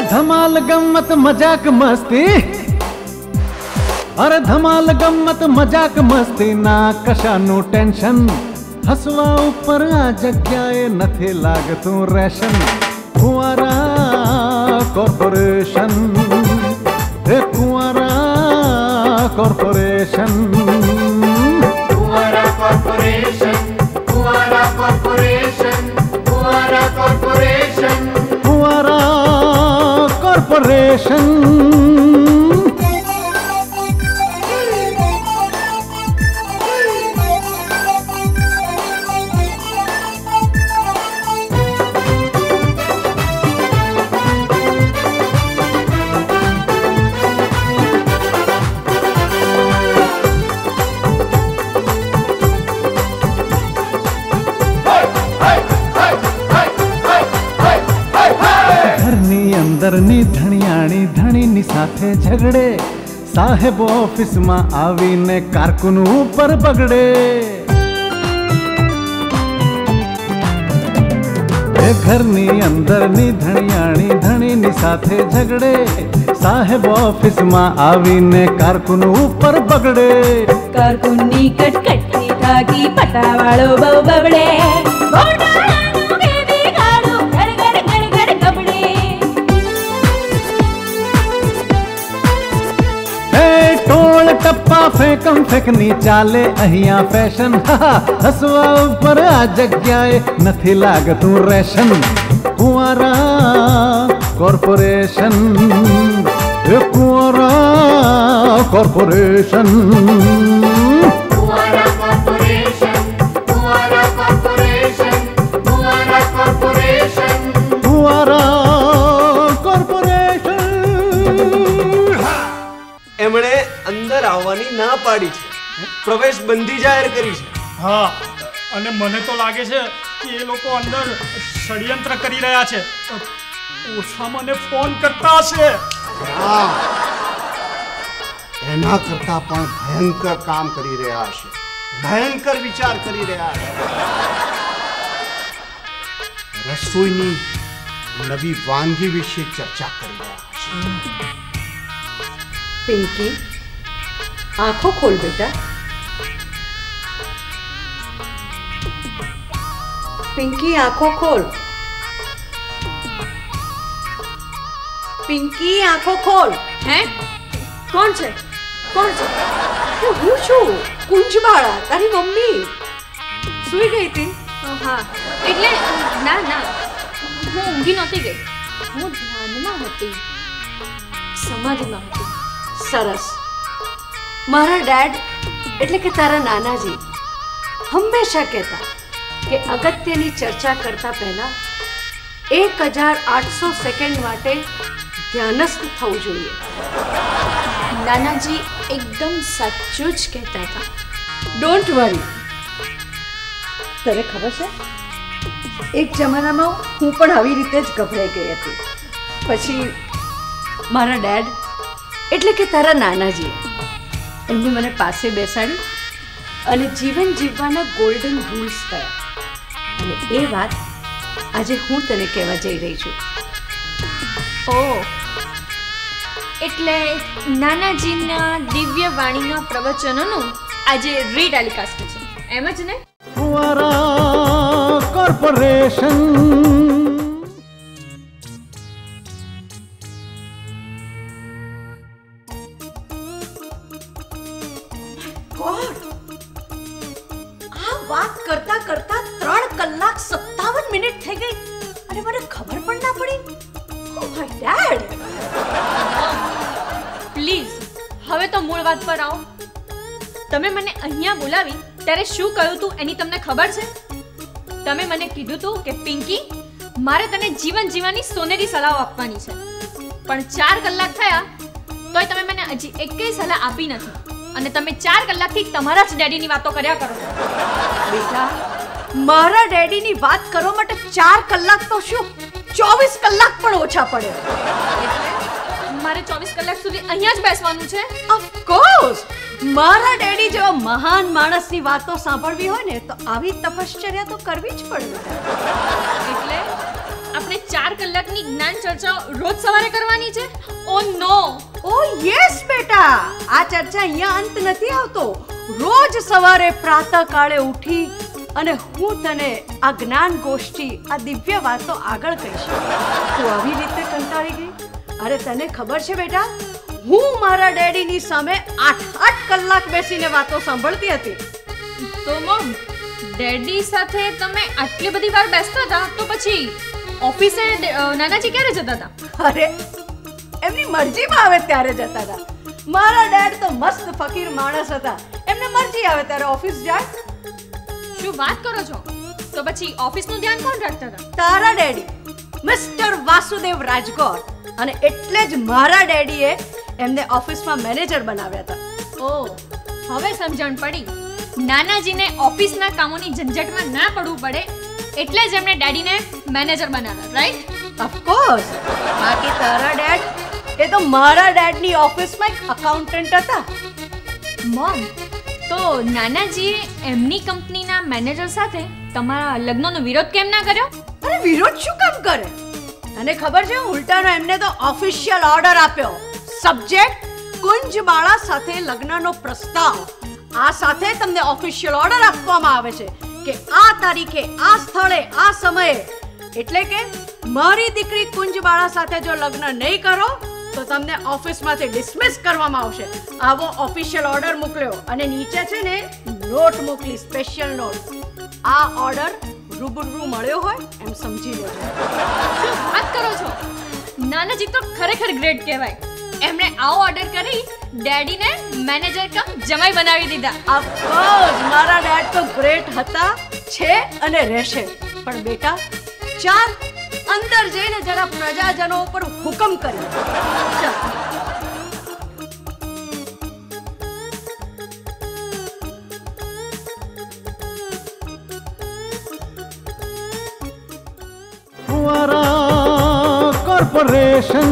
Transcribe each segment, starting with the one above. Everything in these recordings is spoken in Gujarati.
धमाल गम्मत मजाक मस्ती, अरे धमाल गम्मत मजाक मस्ती ना कशाનું ટેન્શન, હસવા ઉપર આ જગ્યાએ નથી લાગતું રેશન. કુંવારા કોર્પોરેશન, હે કુંવારા કોર્પોરેશન, કુંવારા કોર્પોરેશન, કુંવારા કોર્પોરેશન, કુંવારા કોર્પોરેશન, કુંવારા કોર્પોરેશન. અંદરની ધણિયાણી ધણીની સાથે ઝઘડે, સાહેબ ઓફિસમાં આવીને કારકુન ઉપર બગડે. એ ઘરની અંદરની ધણિયાણી ધણીની સાથે ઝઘડે, સાહેબ ઓફિસમાં આવીને કારકુન ઉપર બગડે. કારકુનની કટકટથી થાકી પટાવાળો બહુ બબડે, ટપ્પા ફેંકમ ફેંકની ચાલે અહીંયા ફેશન, હસવા ઉપર આ જગ્યાએ નથી લાગતું રેશન. કુંવારા કોર્પોરેશન, કુંવારા કોર્પોરેશન, કુંવારા કોર્પોરેશન, કુંવારા કોર્પોરેશન, કુંવારા કોર્પોરેશન, કુંવારા કોર્પોરેશન. એમણે અંદર આવવાની ના પાડી છે, પ્રવેશ બંધી જાહેર કરી છે. હા, અને મને તો લાગે છે કે એ લોકો અંદર ષડયંત્ર કરી રહ્યા છે. ઓછા મને ફોન કરતા હશે. હા, એના કરતા પણ ભયંકર કામ કરી રહ્યા હશે, ભયંકર વિચાર કરી રહ્યા હશે. રસોઈની નવી વાનગી વિશે ચર્ચા કરી રહ્યા હશે. પિંકી, આંખો ખોલ બેટા. પિંકી, આંખો ખોલ. પિંકી, આંખો ખોલ. હે, કોણ છે? કોણ છે? હું છું, કુંજબાળા, તારી મમ્મી. સૂઈ ગઈ હતી? હા, એટલે ના ના, હું ઊંઘી નહોતી ગઈ, હું ધ્યાનમાં હતી, સમાધિમાં હતી. સરસ. મારા ડેડ એટલે કે તારા નાનાજી હંમેશા કહેતા કે અગત્યની ચર્ચા કરતા પહેલા 1800 સેકન્ડ માટે ધ્યાનસ્થ થવું જોઈએ. નાનાજી એકદમ સાચું જ કહેતા હતા. Don't worry. તને ખબર છે, એક જમાનામાં હું પણ આવી રીતે જ ગભરાઈ ગઈ હતી. પછી મારા ડેડ એટલે કે તારા નાનાજીએ એમને મને પાસે બેસાડી અને જીવન જીવવાના ગોલ્ડન રૂલ્સ કહ્યા. અને એ વાત આજે હું તને કહેવા જઈ રહી છું. ઓહ, એટલે નાનાજીના દિવ્ય વાણીના પ્રવચનોનું આજે રીટેલિકાસ્ટ છે, એમ જ ને? કુંવારા કોર્પોરેશન. વાત કરતા કરતા 3 કલાક 57 મિનિટ થઈ ગઈ અને મને ખબર પણ ના પડી. Oh my dad. પ્લીઝ હવે તો મૂળ વાત પર આવો. તમે મને અહીંયા બોલાવી ત્યારે શું કહ્યું તું એની તમને ખબર છે? તમે મને કીધું તું કે પિંકી, મારે તને જીવન જીવવાની સોનેરી સલાહ આપવાની છે, પણ 4 કલાક થયા તોય તમે મને હજી એકેય સલાહ આપી નથી અને તમે 4 કલાકથી તમારા જ ડેડીની વાતો કર્યા કરો. બેટા, મારા ડેડીની વાત કરવા માટે 4 કલાક તો શું 24 કલાક પણ ઓછા પડે. મારે 24 કલાક સુધી અહીંયા જ બેસવાનું છે? Of course. મારા ડેડી જેવા મહાન માણસની વાતો સાંભળવી હોય ને તો આવી તપશ્ચર્યા તો કરવી જ પડે. એટલે આપણે 4 કલાકની જ્ઞાન ચર્ચા રોજ સવારે કરવાની છે? ઓ નો! ઓ યસ બેટા, આ ચર્ચા અહીંયા અંત નથી આવતો. રોજ સવારે પ્રાતઃકાળે ઉઠી અને હું તને આ જ્ઞાન ગોષ્ઠી, આ દિવ્ય વાતો આગળ કહીશ. તું આવી રીતે કંટાળી ગઈ? અરે તને ખબર છે બેટા, હું મારા ડેડીની સામે 8 કલાક બેસીને વાતો સાંભળતી હતી. તો મમ, ડેડી સાથે તમે આટલી બધી વાર બેસતા હતા, તો પછી ઓફિસે નાનાજી ક્યારે જતા હતા? અરે એમની મરજીમાં આવે ત્યારે જતા હતા. મારા ડેડ તો મસ્ત ફકીર માણસ હતા, એમને મરજી આવે ત્યારે ઓફિસ જાય. શું વાત કરો છો? તો પછી ઓફિસનું ધ્યાન કોણ રાખતા હતા? તારા ડેડી મિસ્ટર વાસુદેવ રાજગોર. અને એટલે જ મારા ડેડીએ એમને ઓફિસમાં મેનેજર બનાવ્યા હતા. ઓ, હવે સમજણ પડી. નાનાજીને ઓફિસના કામોની ઝંઝટમાં ના પડવું પડે એટલે જ એમણે ડેડીને મેનેજર બનાવ્યા, રાઈટ? ઓફકોર્સ. બાકી તારા ડેડ, એ તો મારા ડેડની ઓફિસમાં એક અકાઉન્ટન્ટ હતા. મોમ, તો નાનાજીએ એમની કંપનીના મેનેજર સાથે તમારા લગ્નનો વિરોધ કેમ ના કર્યો? અરે વિરોધ શું કામ કરે? તને ખબર છે, ઉલટાનો એમને તો ઓફિશિયલ ઓર્ડર આપ્યો. સબ્જેક્ટ કુંજબાળા સાથે લગ્નનો પ્રસ્તાવ. આ સાથે તમને ઓફિશિયલ ઓર્ડર આપવામાં આવે છે કે આ તારીખે, આ સ્થળે, આ સમયે, એટલે કે મારી દીકરી કુંજબાળા સાથે જો લગ્ન નહીં કરો તો તમને ઓફિસમાંથી ડિસમિસ કરવામાં આવશે. આવો ઓફિશિયલ ઓર્ડર મોકલ્યો અને નીચે છે ને નોટ મોકલી, સ્પેશિયલ નોટ. આ ઓર્ડર રૂબરૂ મળ્યો હોય એમ સમજી લેજો. શું વાત કરો છો? નાનાજી તો ખરેખર ગ્રેટ કહેવાય. એમણે આવો ઓર્ડર કરી ડેડીને મેનેજર કમ જમાઈ બનાવી દીધા. ઓફકોર્સ, મારા ડેડ તો ગ્રેટ હતા, છે અને રહેશે. પણ બેટા, ચાલ અંદર જઈને જરા પ્રજાજનો ઉપર હુકમ કરી. ચાલ. ફુવારા કોર્પોરેશન.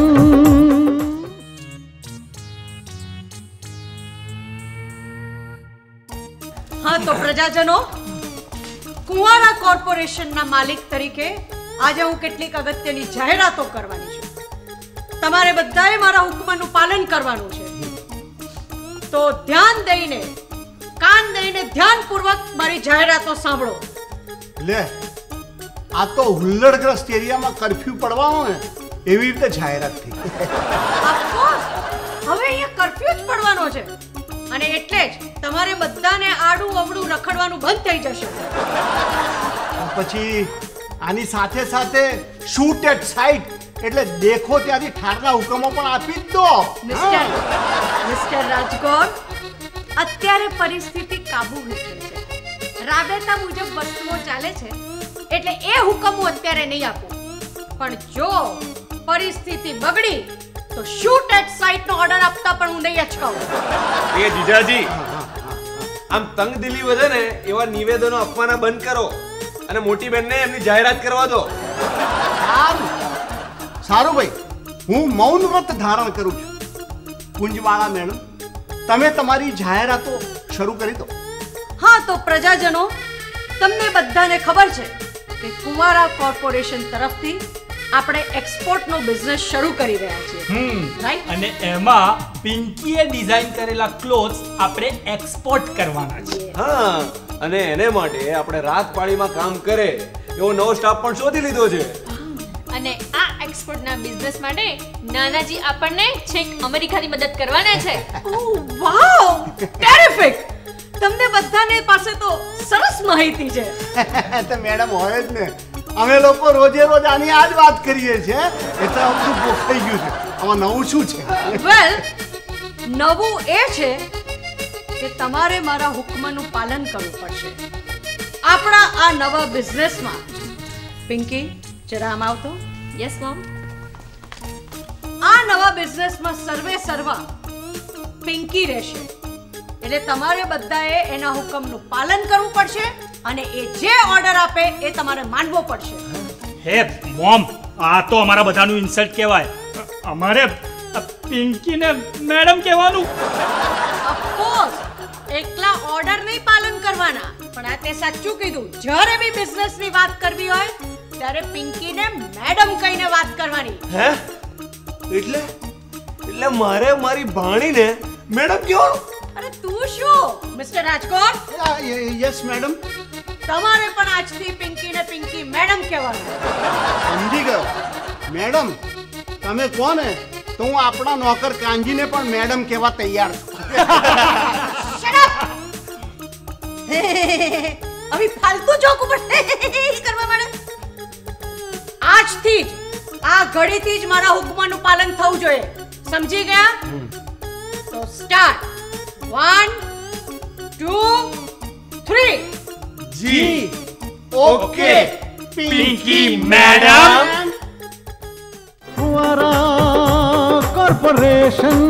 હા તો પ્રજાજનો, કુંવારા કોર્પોરેશનના માલિક તરીકે આજે હું કેટલીક અગત્યની જાહેરાતો કરવાની છું. તમારે બધાએ મારા હુકમનું પાલન કરવાનું છે. તો ધ્યાન દઈને, કાન દઈને ધ્યાનપૂર્વક મારી જાહેરાતો સાંભળો. લે, આ તો હુલ્લડગ્રસ્ત એરિયામાં કર્ફ્યુ પડવાનો ને એવી રીતે જાહેરાત થઈ. ઓફકોર્સ, હવે અહીંયા કર્ફ્યુ જ પડવાનો છે અને એટલે જ તમારે બધાને આડું અવળું રખડવાનું બંધ થઈ જશે. પછી આની સાથે સાથે શૂટ એટ સાઇટ, એટલે દેખો ત્યાંથી ઠારના હુકમો પણ આપી જ દો. મિસ્ટર રાજગોર, અત્યારે પરિસ્થિતિ કાબુ હેઠળ છે. રાબેતા મુજબ વસ્તુઓ ચાલે છે એટલે એ હુકમ હું અત્યારે નહીં આપું. પણ જો પરિસ્થિતિ બગડી તો શૂટ એટ સાઇટ નો ઓર્ડર આપતા પણ હું નહીં અચકાવું. એ જીજાજી, આમ તંગદિલી વધે ને એવા નિવેદનો આપવાના બંધ કરો અને મોટી બેનને એમની જાહેરાત કરવા દો. સારું ભાઈ, હું મૌન વ્રત ધારણ કરું છું. કુંજવાળા મેડમ, તમે તમારી જાહેરાતો શરૂ કરી દો. હા તો પ્રજાજનો, તમને બધાને ખબર છે કે કુંવારા કોર્પોરેશન તરફથી આપણે એક્સપોર્ટનો બિઝનેસ શરૂ કરી રહ્યા છીએ, રાઈટ? અને એમાં પિંકીએ ડિઝાઇન કરેલા ક્લોથ્સ આપણે એક્સપોર્ટ કરવાના છે. હા, અને એને માટે આપણે રાત પાળીમાં કામ કરે એવો નવો સ્ટાફ પણ શોધી લીધો છે. અને આ એક્સપોર્ટના બિઝનેસ માટે નાનાજી આપણને છેક અમેરિકાની મદદ કરવાના છે. Oh wow, terrific! તમને બધાને પાસે તો સરસ માહિતી છે. તો મેડમ હોય જ ને, અમે લોકો રોજે રોજ આની આ જ વાત કરીએ છીએ, એટલે બધું બોખાઈ ગયું છે. આમાં નવું શું છે? વેલ, નવું એ છે કે તમારે મારા હુકમનું પાલન કરવું પડશે આપણા આ નવા બિઝનેસમાં. પિંકી, જરા આમ આવતો. Yes mom. આ નવા બિઝનેસમાં સર્વે સર્વા પિંકી રહેશે, એટલે તમારે બધાએ એના હુકમનું પાલન કરવું પડશે અને એ જે ઓર્ડર આપે એ તમારે માનવો પડશે. હે મોમ, આ તો અમારા બધાનું ઇન્સલ્ટ કહેવાય. અમારે પિંકીને મેડમ કહેવાનું? ઓફકોર્સ, એકલા ઓર્ડર નહીં પાલન કરવાના, પણ આ તે સાચું કીધું. જ્યારે બી બિઝનેસની વાત કરવી હોય ત્યારે પિંકીને મેડમ કહીને વાત કરવાની. હે એટલે મારે મારી ભાણીને મેડમ કહેવાનું? અરે તું શું મિસ્ટર રાજકોટ, યસ મેડમ. તમારે પણ આજથી પિંકીને પિંકી મેડમ કહેવાનું. સમજી ગયો મેડમ. તમે કોને તો હું આપણા નોકર કાંજીને પણ મેડમ કહેવા તૈયાર છું. હવે ફાલતુ જોક ઉપર કરવા માંડે. આજથી જ આ ઘડીથી જ મારા હુકમનું પાલન થવું જોઈએ. સમજી ગયા? તો સ્ટાર્ટ. 1 2 3. જી ઓકે પિંકી મેડમ. ફુવારા કોર્પોરેશન.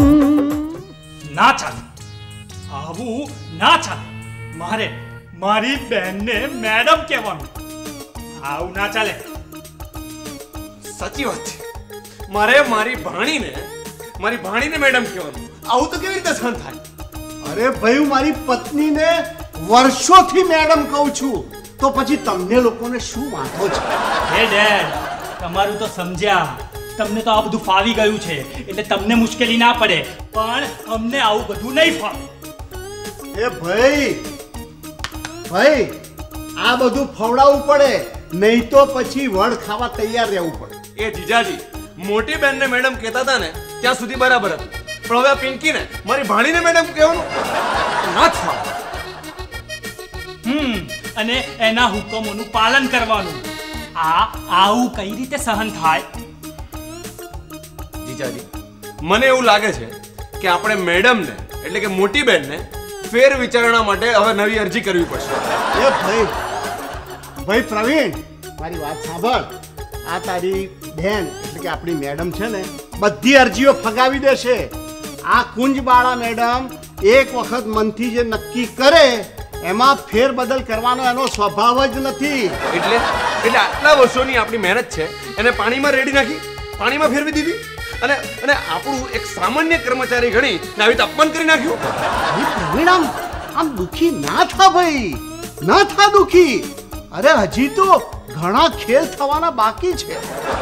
ના ચાલે, આવું ના ચાલે. મારે મારી બહેનને મેડમ કહેવાનું. આવું ના ચાલે. સાચી વાત છે. મારે મારી ભાણીને મેડમ કહેવાનું. આવું તો કેવી રીતે સહન થાય? અરે ભાઈ હું મારી પત્નીને વર્ષોથી મેડમ કહું છું, તો પછી તમને લોકોને શું વાંધો છે? હે ડેડ, તમારું તો સમજ્યા. તમને તો આ બધું ફાવી ગયું છે એટલે તમને મુશ્કેલી ના પડે, પણ અમને આવું બધું નહીં ફાવે. એ ભાઈ આ બધું ફવડાવવું પડે, નહીં તો પછી વડ ખાવા તૈયાર રહેવું પડે. એ જીજાજી, મોટી બેનને મેડમ કહેતા હતા ને ત્યાં સુધી બરાબર હતું, પણ હવે આ પિંકીને મારી ભાણીને મેડમ કહેવાનું ના થાય. અને એના હુકમોનું પાલન કરવાનું. આવું કઈ રીતે સહન થાય? જીજાજી, મને એવું લાગે છે કે આપણે મેડમને એટલે કે મોટી બેનને ફેર વિચારણા માટે હવે નવી અરજી કરવી પડશે. એ ભાઈ પ્રવીણ, મારી વાત સાંભળ. આ તારી બેન એટલે કે આપણી મેડમ છે ને, બધી અરજીઓ ફગાવી દેશે. આ કુંજબાળા મેડમ એક વખત મનથી જે નક્કી કરે એમાં ફેરબદલ કરવાનો એનો સ્વભાવ જ નથી. એટલે આટલા વર્ષોની આપણી મહેનત છે એને પાણીમાં રેડી નાખી, પાણીમાં ફેરવી દીધી અને આપણું એક સામાન્ય કર્મચારી ગણી ને આવી રીતે અપમાન કરી નાખ્યું. પ્રવીણ, આમ દુખી ના થા ભાઈ, ના થા દુખી. અરે હજી તો ઘણા ખેલ થવાના બાકી છે.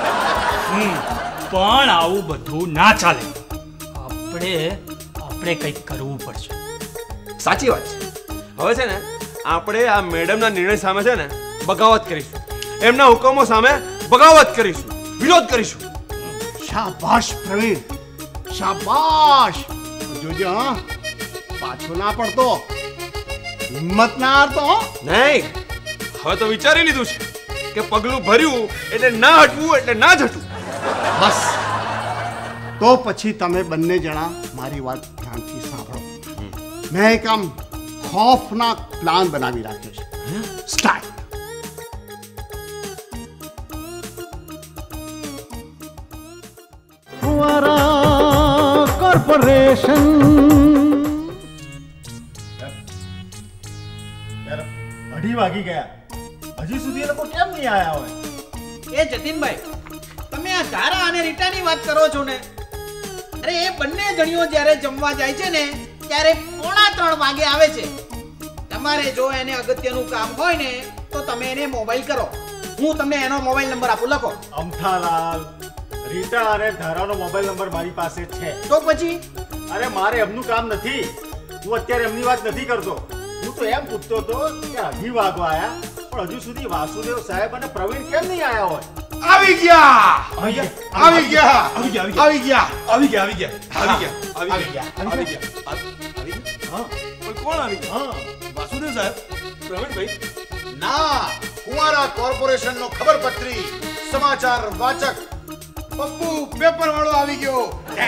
પણ આવું બધું ના ચાલે. આપણે કંઈક કરવું પડશે. સાચી વાત છે. હવે છે ને આપણે આ મેડમના નિર્ણય સામે છે ને બગાવત કરીશું, એમના હુકમો સામે બગાવત કરીશું, વિરોધ કરીશું. શાબાશ પ્રવીણ, શાબાશ. જોજો હા, પાછો ના પડતો, હિંમત ના હારતો. નહીં, હવે તો વિચારી લીધું છે કે પગલું ભર્યું એટલે ના હટવું એટલે ના જ હટવું. બસ તો પછી તમે બંને જણા મારી વાત ધ્યાનથી સાંભળો. મેં એક આમ ખોફનાક પ્લાન બનાવી રાખ્યો છે. સ્ટાર્ટ. ફુવારા કોર્પોરેશન. યાર 2:30 વાગી ગયા, હજી સુધી એ લોકો કેમ નહીં આયા હોય? એ જતીનભાઈ, તમે આ ધારા અને રીટાની વાત કરો છો ને? અરે એ બંને જણીઓ જ્યારે જમવા જાય છે ને ત્યારે 2:45 વાગે આવે છે. તમારે જો એને અગત્યનું કામ હોય ને તો તમે એને મોબાઈલ કરો. હું તમને એનો મોબાઈલ નંબર આપું, લખો. અમથાલાલ, રીટા અને ધારાનો મોબાઈલ નંબર મારી પાસે છે. તો પછી અરે મારે એમનું કામ નથી. હું અત્યારે એમની વાત નથી કરતો. હું તો એમ પૂછતો હતો કે 2:30 વાગવા આયા, પણ હજુ સુધી વાસુદેવ સાહેબ અને પ્રવીણ કેમ નહીં આયા હોય? આવી ગયા. કોણ આવી? વાસુદેવ સાહેબ, પ્રવીણભાઈ. ના, ફુવારા કોર્પોરેશનનો ખબરપત્રી સમાચાર વાચક પપ્પુ પેપર વાળો આવી ગયો.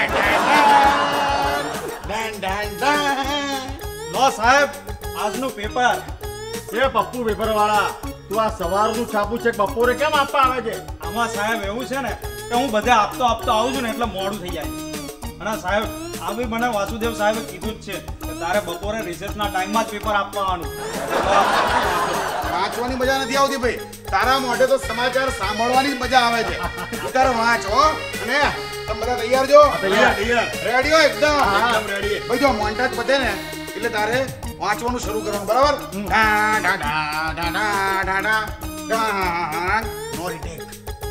લો સાહેબ, આજનું પેપર. એ પપ્પુ પેપર વાળા, તું આ સવારનું છાપું છે બપોરે કેમ આપવા આવે છે? આમાં સાહેબ એવું છે ને કે હું બધે આપતો આવું છું ને એટલે મોડું થઈ જાય. અને સાહેબ આ બી મને વાસુદેવ સાહેબે કીધું જ છે કે તારે બપોરે રિસેસના ટાઈમમાં જ પેપર આપવાનું. વાંચવાની મજા નથી આવતી ભાઈ, તારા મોઢે તો સમાચાર સાંભળવાની જ મજા આવે છે. તારે વાંચ હો. અને તમે બધા તૈયાર છો? રેડી હો? એકદમ રેડી. ભાઈ જો મોન્ટાજ પતે ને એટલે તારે વાંચવાનું શરૂ કરવાનું, બરાબર? No retake.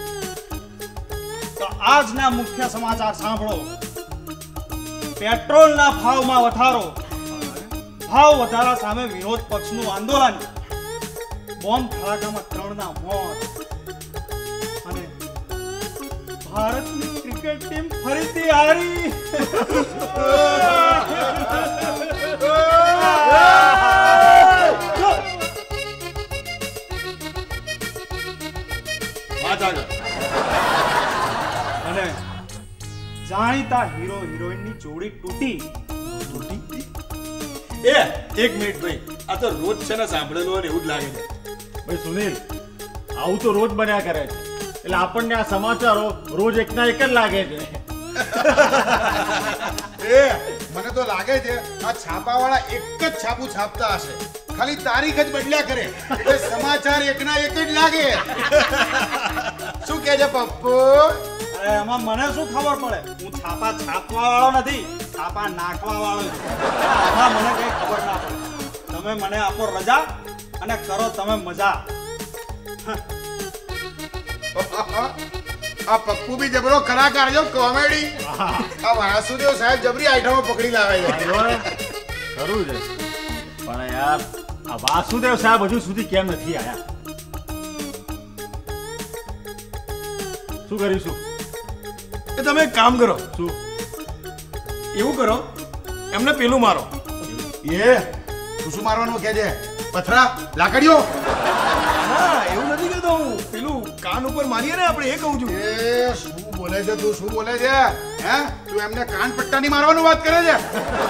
તો આજના મુખ્ય સમાચાર સાંભળો. પેટ્રોલના ભાવમાં વધારો, ભાવ વધારા સામે વિરોધ પક્ષનું આંદોલન, બોમ્બ ધડાકામાં 3 ના મોત અને ભારતની ક્રિકેટ ટીમ ફરીથી હારી. અને જાણીતા હીરો હિરોઈનની જોડી તૂટી. એક મિનિટ ભાઈ, આ તો રોજ છે ને સાંભળેલું હોય ને એવું જ લાગે છે. ભાઈ સુનિલ, આવું તો રોજ બન્યા કરે છે, એટલે આપણને આ સમાચારો રોજ એકના એક જ લાગે છે. મને તો લાગે છે આ છાપાવાળા એક જ છાપું છાપતા હશે, ખાલી તારીખ જ બદલ્યા કરે એટલે સમાચાર એકના એક જ લાગે. શું કહે છે પપ્પુ? અરે એમાં મને શું ખબર પડે? હું છાપા છાપવા વાળો નથી, છાપા નાખવા વાળો છું. આમાં મને કઈ ખબર ના પડે. તમે મને આપો રજા અને કરો તમે મજા. આ પપ્પુ બી જબરો કલાકાર છે, કોમેડી. આ વાસુદેવ સાહેબ જબરી આઈટમો પકડી લાવે છે. ખરું છે, પણ યાર આ વાસુદેવ સાહેબ હજુ સુધી કેમ નથી આયા? શું કરીશું? એ તમે એક કામ કરો, શું એવું કરો, એમને પેલું મારો. શું મારવાનું કે છે? પથરા, લાકડીઓ? હા, એવું નથી કહેતો હું, પેલું કાન ઉપર મારીએ ને આપણે, એ કહું છું. એ શું બોલે છે તું? શું બોલે છે? હે, તું એમને કાન પટ્ટાની મારવાનું વાત કરે છે?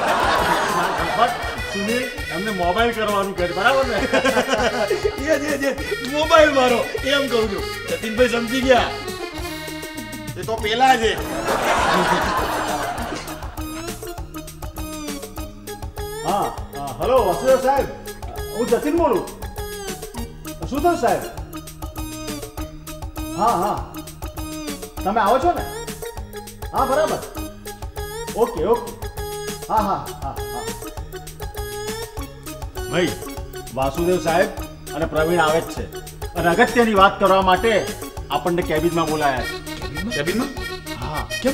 સુનિલ એમને મોબાઈલ કરવાનું કહે છે, બરાબર ને? જે મોબાઈલ મારો એમ કહું છું. જતીનભાઈ સમજી ગયા. એ તો પેલા છે. હા, હલો વાસુદેવ સાહેબ, હું જતીન બોલું. શું થયું સાહેબ? હા, તમે આવો છો ને? હા, બરાબર. ઓકે. હા. ભાઈ, વાસુદેવ સાહેબ અને પ્રવીણ આવે જ છે અને અગત્યની વાત કરવા માટે આપણને કેબિનમાં બોલાયા છે. કેબિનમાં? હા. કેમ?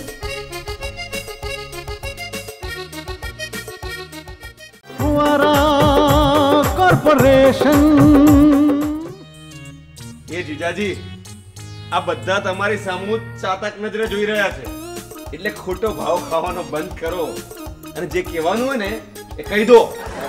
કોર્પોરેશન. એ જીજાજી, આ બધા તમારી સામું ચાતક નજરે જોઈ રહ્યા છે, એટલે ખોટો ભાવ ખાવાનો બંધ કરો અને જે કહેવાનું હોય ને એ કહી દો.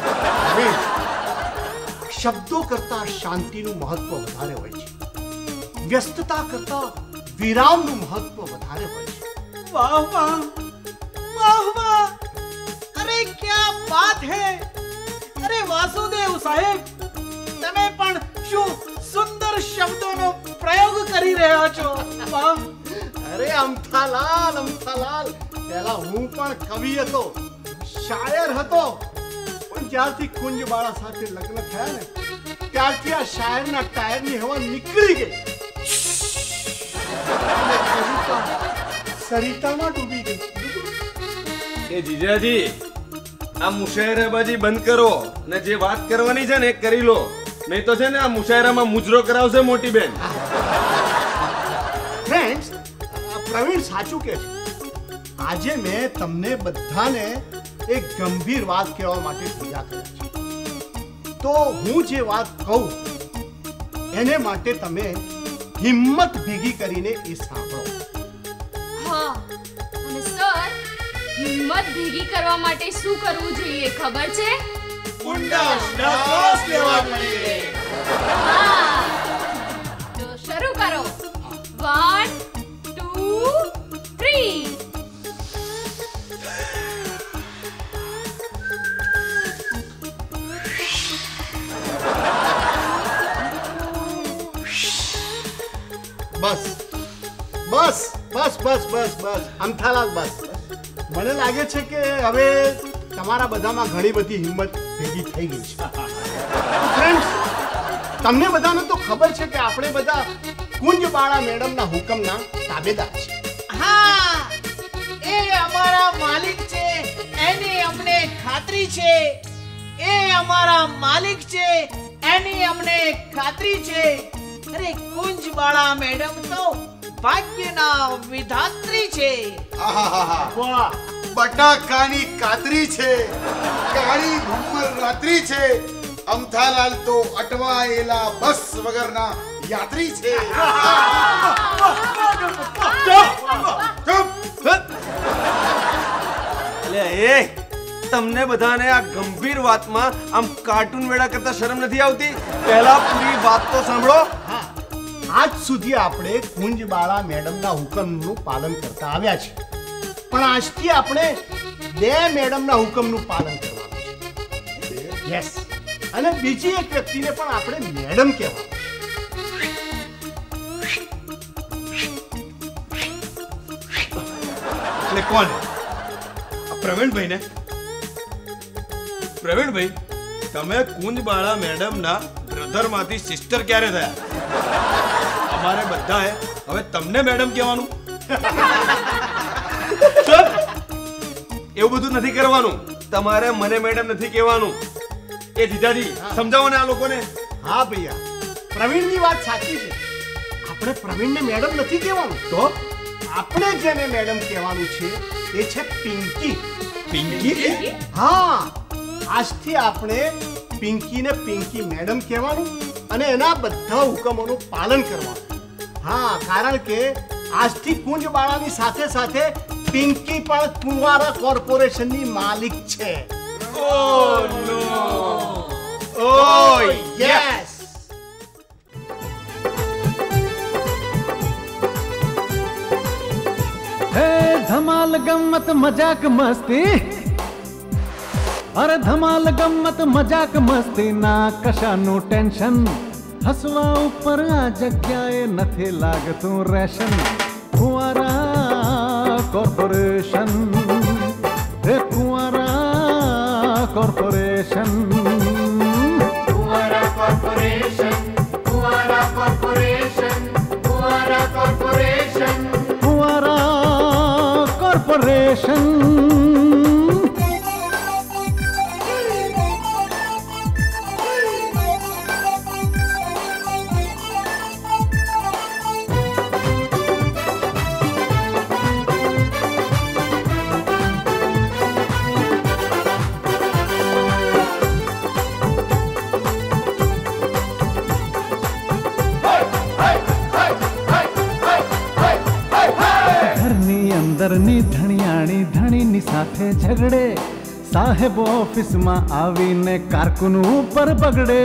શબ્દો કરતા શાંતિનું મહત્વ વધારે હોય છે, વ્યસ્તતા કરતા વિરામનું મહત્વ વધારે હોય છે. વાહ વાહ વાહ વાહ, અરે ક્યા બાત હે! અરે વાસુદેવ સાહેબ, તમે પણ શું સુંદર શબ્દોનો પ્રયોગ કરી રહ્યા છો. વાહ! અરે અમથાલાલ, પહેલા હું પણ કવિ હતો, શાયર હતો, પણ જ્યારથી કુંજબાળા સાથે લગ્ન થયા ને ત્યારથી આ શાયરના ટાયરની હવા નીકળી ગઈ. સરિતામાં ડૂબી ગઈ. એ જીજાજી, આ મુશાયરાબાજી બંધ કરો અને જે વાત કરવાની છે ને એ કરી લો, નહીં તો છે ને આ મુશાયરામાં મુજરો કરાવશે મોટી બેન. ફ્રેન્ડ્સ, પ્રવીણ સાચું કહે છે. આજે મેં તમને બધાને એક ગંભીર વાત કહેવા માટે ભેગા કર્યા છે. તો હું જે વાત કહું એને માટે તમે હિંમત ભેગી કરીને એ સાંભળો. હા, અને સર, હિંમત ભેગી કરવા માટે શું કરવું જોઈએ ખબર છે? ઊંડા શ્વાસ લેવા પડે. હા, તો શરૂ કરો. 1 2 3. બસ અમથાલાલ, બસ. મને લાગે છે કે હવે તમારા બધામાં ઘણી બધી હિંમત ભેગી થઈ ગઈ છે. ફ્રેન્ડ્સ, તમને બધાને તો ખબર છે કે આપણે બધા કુંજબાળા મેડમના હુકમના તાબેદાર છે. હા, એ અમારા માલિક છે, એની અમને ખાતરી છે. એ અમારા માલિક છે, એની અમને ખાતરી છે. અરે કુંજબાળા મેડમ તો ભાગ્યના વિધાત્રી છે. આહાહાહા. બટાકાની કાતરી છે, કાળી ઘુમ્મર રાત્રી છે, અમથાલાલ તો અટવાયેલા બસ વગરના યાત્રી છે. એ તમને બધાને આ ગંભીર વાતમાં આમ કાર્ટૂન વેડા કરતા શરમ નથી આવતી? પહેલા પૂરી વાત તો સાંભળો. આજ સુધી આપણે કુંજબાળા મેડમના હુકમનું પાલન કરતા આવ્યા છે, પણ આજથી આપણે બે મેડમના હુકમનું પાલન કરવાનું છે. યસ. અને બીજી એક વ્યક્તિને પણ આપણે મેડમ કહેવાનું. એટલે કોણ? પ્રવીણભાઈ ને? પ્રવીણભાઈ, તમે કુંજબાળા મેડમના બ્રધરમાંથી સિસ્ટર ક્યારે થયા? અમારે બધાએ હવે તમને મેડમ કહેવાનું? એવું બધું નથી કરવાનું. તમારે મને મેડમ નથી કહેવાનું. એ જીજાજી સમજાવો ને આ લોકોને. હા ભૈયા, પ્રવીણની વાત સાચી છે. આપણે પ્રવીણને મેડમ નથી કહેવાનું. તો આપણે જેને મેડમ કહેવાનું છે એ છે પિંકી. પિંકી? હા, આજથી આપણે પિંકીને પિંકી મેડમ કહેવાનું અને એના બધા હુકમોનું પાલન કરવાનું. હા, કારણ કે આજથી કુંજબાળાની સાથે સાથે પિંકી પણ કુંવારા કોર્પોરેશનની માલિક છે. Oh no. Oh yes. હે ધમાલ ગમ્મત મજાક મસ્તી, અરે ધમાલ ગમ્મત મજાક મસ્તી ના કશાનું ટેન્શન. હસવા ઉપર આ જગ્યાએ નથી લાગતું રેશન. કુંવારા કોર્પોરેશન, હે કુંવારા corporation. Kuwara Corporation, Kuwara Corporation, Kuwara Corporation. કુંવારા કોર્પોરેશન. અંદરની ધણિયાણી ધણીની સાથે ઝઘડે. સાહેબ ઓફિસમાં આવીને કારકુન ઉપર બગડે.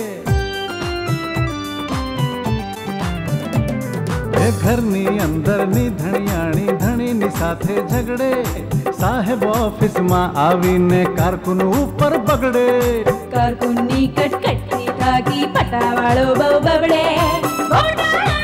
એ ઘરની અંદરની ધણિયાણી ધણીની સાથે ઝઘડે. સાહેબ ઓફિસમાં આવીને કારકુન ઉપર બગડે. કારકુનની કટકટથી થાકી પટાવાળો બહુ બગડે.